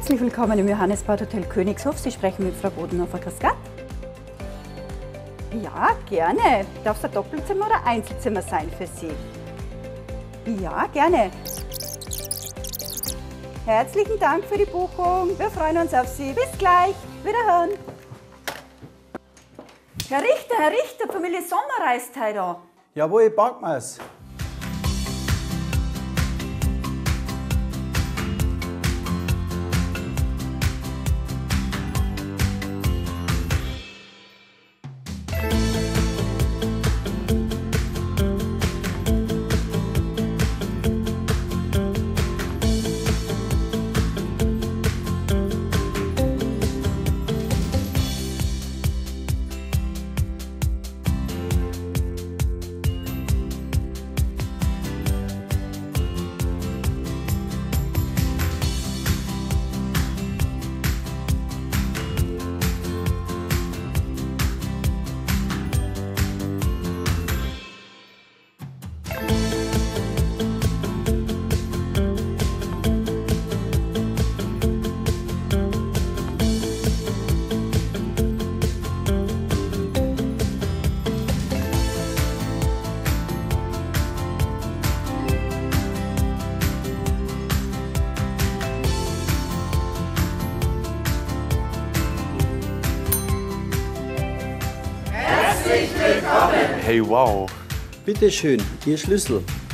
Herzlich willkommen im Johannesbad Hotel Königshof. Sie sprechen mit Frau Bodenhofer. Grüß Gott. Ja, gerne. Darf es ein Doppelzimmer oder Einzelzimmer sein für Sie? Ja, gerne. Herzlichen Dank für die Buchung. Wir freuen uns auf Sie. Bis gleich. Wiederhören. Herr Richter, Familie Sommer reist heute an. Jawohl, packen wir's. Hey, wow. Bitte schön, Ihr Schlüssel.